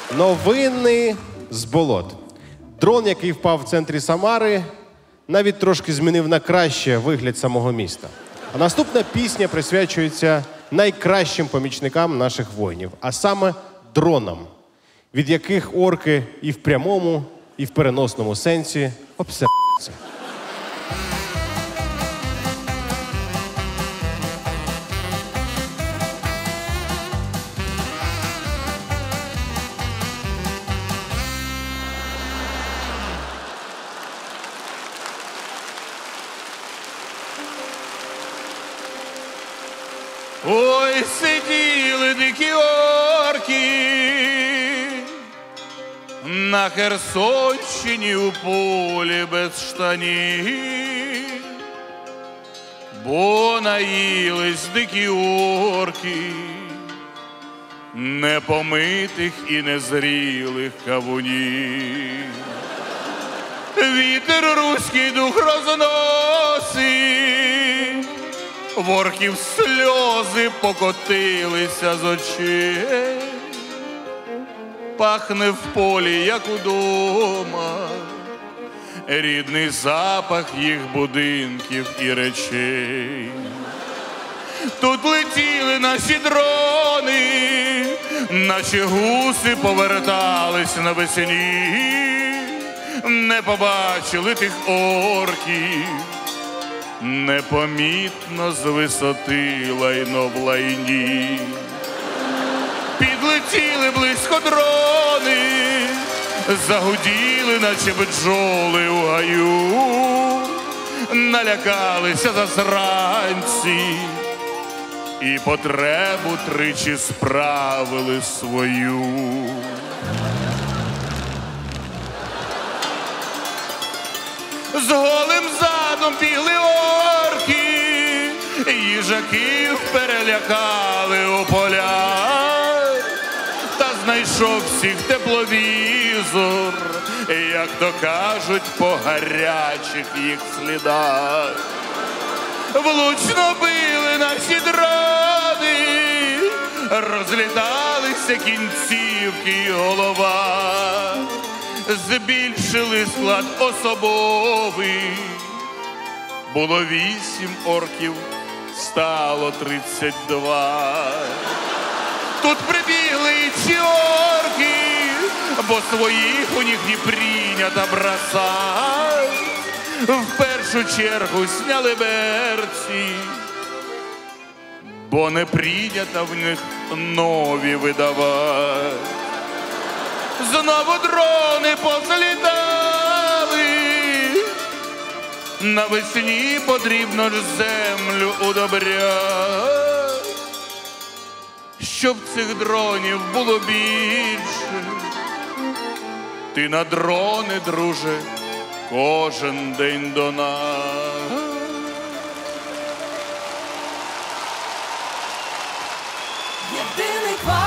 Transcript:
Новини з болот. Дрон, який впав в центрі Самари, навіть трошки змінив на краще вигляд самого міста. А наступна пісня присвячується найкращим помічникам наших воїнів, а саме дронам, від яких орки і в прямому, і в переносному сенсі обсираються. Ой, сиділи дикі орки на Херсонщині у полі без штанів, бо наїлись дикі орки непомитих і незрілих кавунів. Вітер руський дух розносить, в орків сльози покотилися з очей. Пахне в полі, як удома, рідний запах їх будинків і речей. Тут летіли наші дрони, наші гуси повертались навесні, не побачили тих орків, непомітно з висоти лайно в лайні. Підлетіли близько дрони, загуділи, наче бджоли у гаю, налякалися засранці і потребу тричі справили свою. З голим задом бігли орки, їжаків перелякали у полях, та знайшов всіх тепловізор, як то кажуть, по гарячих їх слідах. Влучно били наші дрони, розліталися кінцівки й голова. Збільшили склад особовий, було 8 орків, стало 32. Тут прибігли і ці орки, бо своїх у них не прийнято бросать. В першу чергу сняли берці, бо не прийнято в них нові видавати. Знову дрони позлітали, навесні потрібно ж землю удобряти. Щоб цих дронів було більше, ти на дрони, друже, кожен день до нас. Єдиний квартал.